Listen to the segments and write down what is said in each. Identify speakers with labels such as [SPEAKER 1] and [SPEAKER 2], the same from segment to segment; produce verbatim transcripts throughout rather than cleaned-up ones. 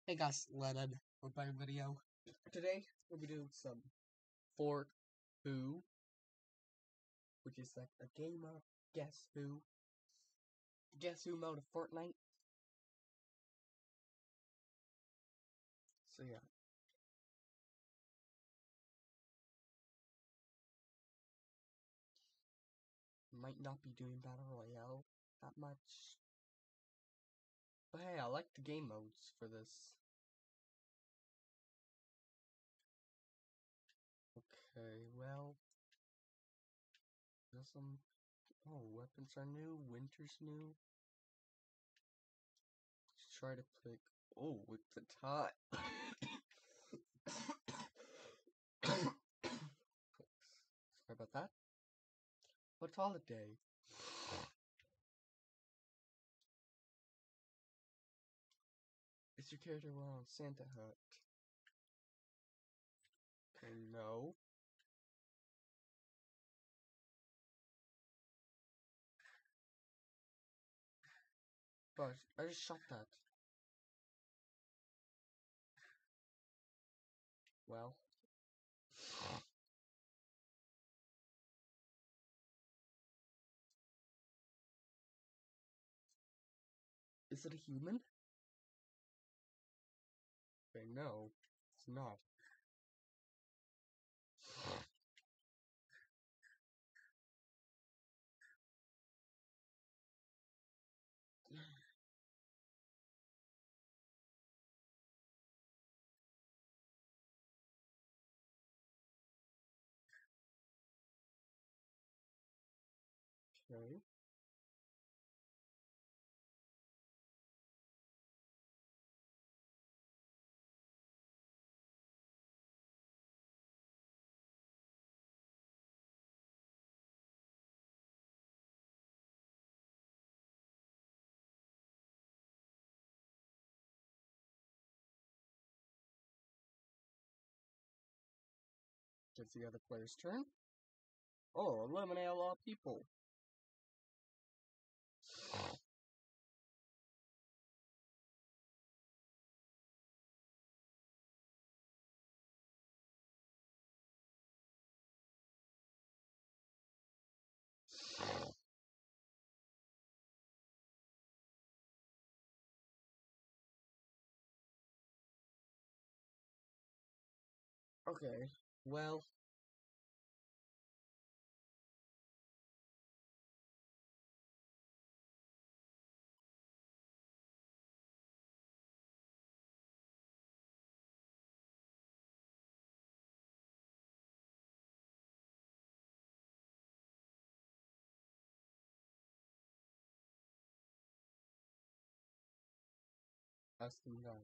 [SPEAKER 1] Hey guys, Leonard. We're back in video. Today we'll be doing some Fort Who, which is like a game of Guess Who. Guess Who mode of Fortnite. So yeah. Might not be doing Battle Royale that much. But hey, I like the game modes for this. Okay, well. There's some. Oh, weapons are new. Winter's new. Let's try to pick. Oh, with the tie. Sorry about that. What holiday? Is your character wearing a Santa hat? Okay, no. But I just shot that. Well. Is it a human? Okay, no. It's not. Okay. It's the other player's turn. Oh, eliminate a lot of people. Okay, well. Asking that.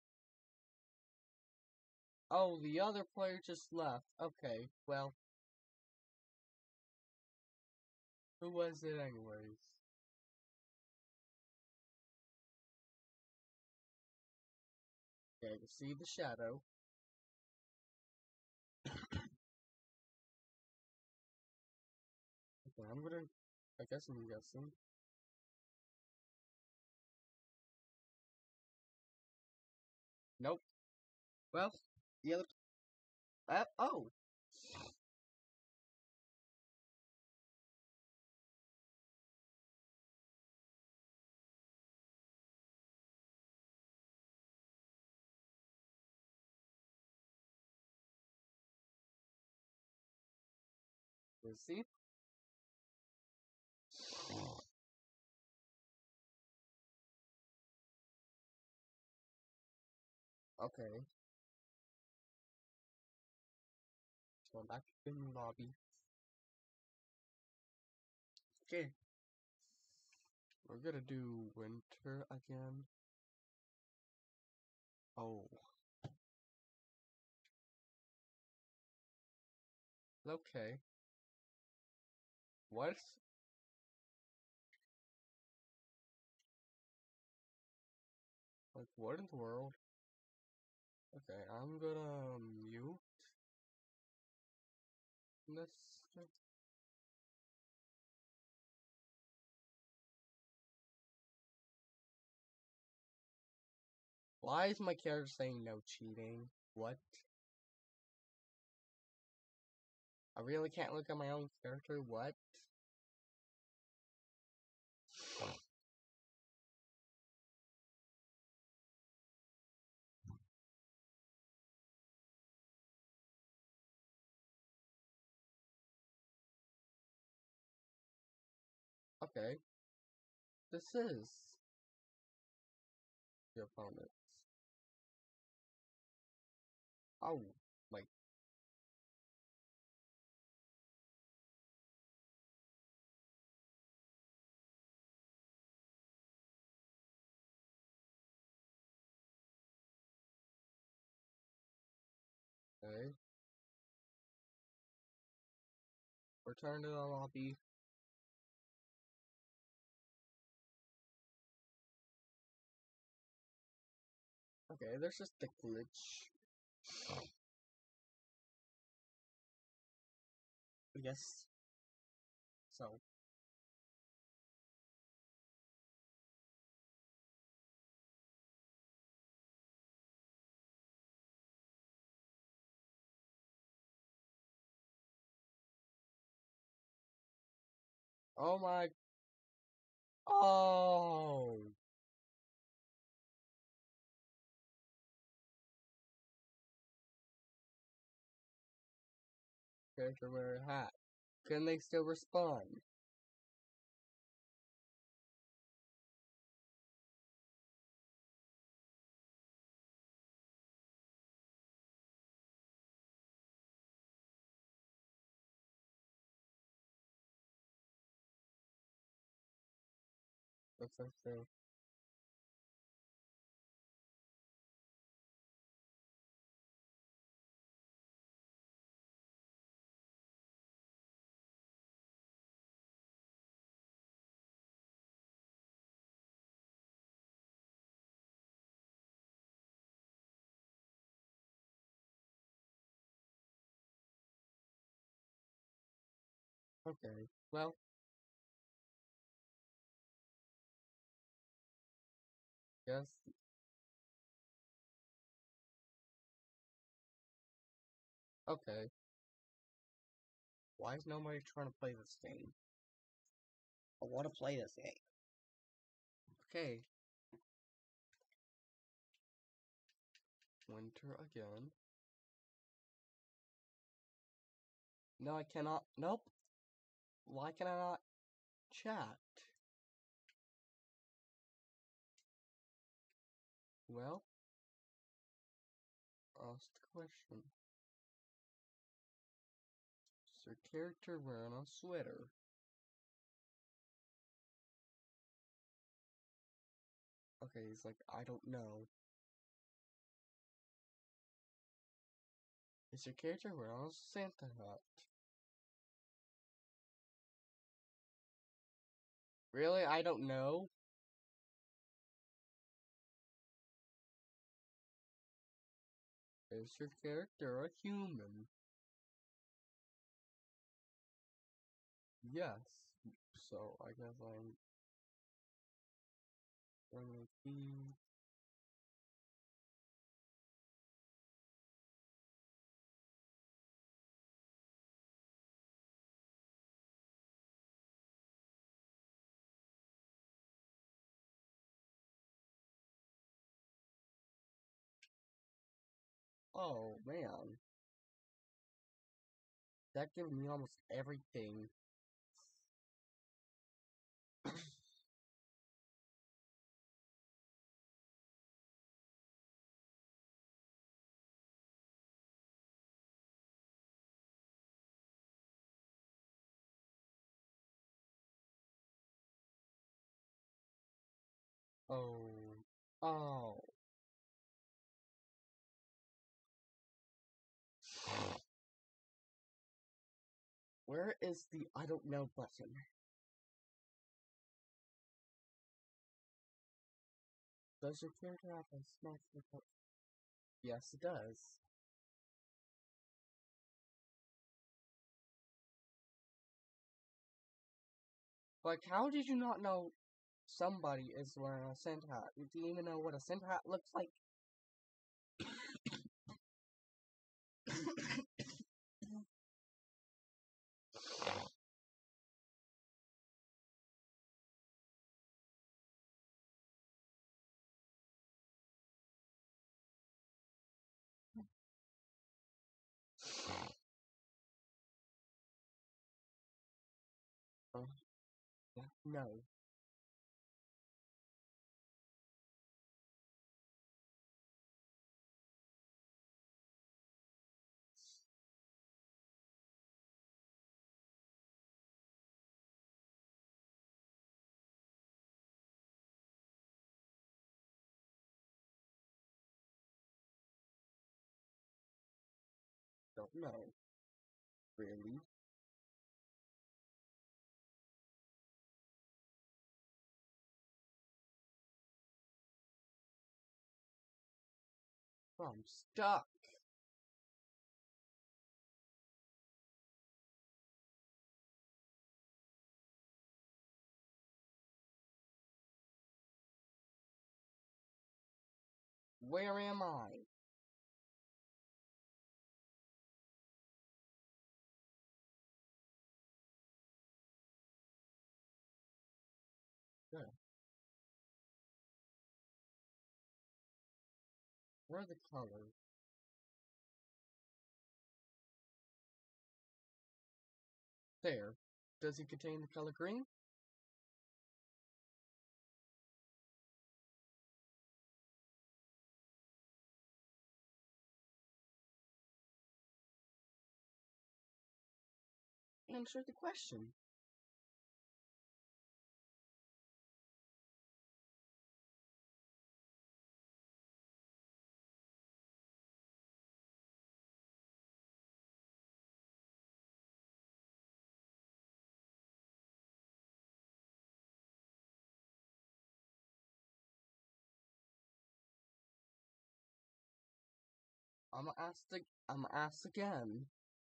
[SPEAKER 1] Oh, the other player just left. Okay, well. Who was it anyways? Okay, I can see the shadow. Okay, I'm gonna. I guess I'm guessing. Nope. Well, the other. Uh, oh! You see? Okay. So back in the lobby. Okay. We're gonna do winter again. Oh. Okay. What? Like, what in the world? Okay, I'm gonna mute this. Why is my character saying no cheating? What? I really can't look at my own character? What? Okay. This is your opponent. Oh, my. Okay. Return to the lobby. Okay, there's just a glitch. Yes. So. Oh my. Oh. Character wear a hat. Can they still respond? That's okay. Okay. Well. Yes. Okay. Why is nobody trying to play this game? I want to play this game. Okay. Winter again. No, I cannot. Nope. Why can I not chat? Well, ask the question. Is your character wearing a sweater? Okay, he's like, I don't know. Is your character wearing a Santa hat? Really? I don't know? Is your character a human? Yes. So, I guess I'm going to be... Oh, man. That gives me almost everything. Oh. Oh. Where is the I don't know button? Does your character have a smash button? Yes, it does. Like, how did you not know somebody is wearing a Santa hat? Do you even know what a Santa hat looks like? Uh, yeah, no. Don't know. Really? I'm stuck. Where am I? There. Where are the colors? There. Does it contain the color green? Answer the question. I'm gonna ask the I'm gonna ask again.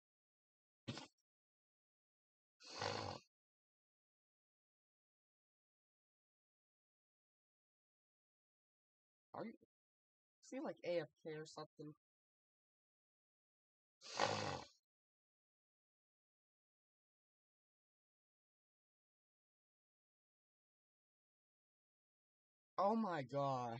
[SPEAKER 1] Are you seem like A F K or something? Oh my god.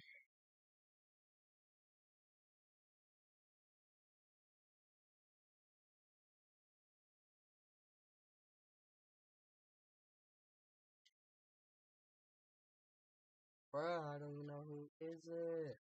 [SPEAKER 1] Bruh, I don't even know who is it.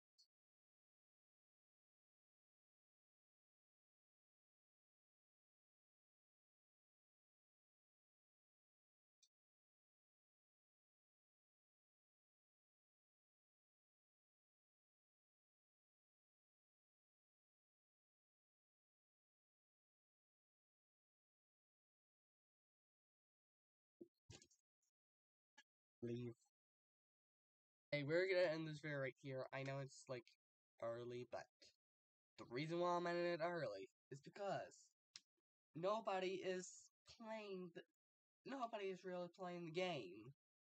[SPEAKER 1] Leave. Hey, we're gonna end this video right here. I know it's like early, but the reason why I'm ending it early is because nobody is playing the, nobody is really playing the game.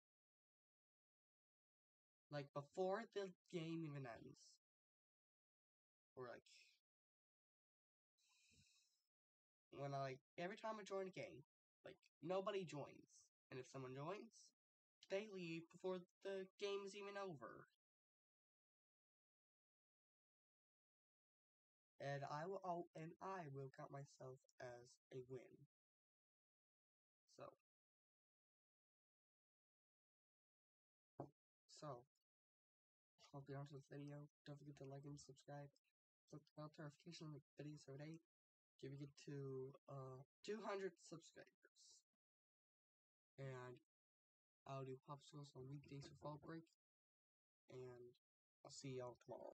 [SPEAKER 1] Like before the game even ends. Or like when I like every time I join a game, like nobody joins. And if someone joins, they leave before the game is even over. And I will oh, and I will count myself as a win. So so hope you enjoyed this video. Don't forget to like and subscribe. Click the bell notification like videos every day. Give it to uh two hundred subscribers. And I'll do popsicles on weekdays for fall break. And I'll see y'all tomorrow.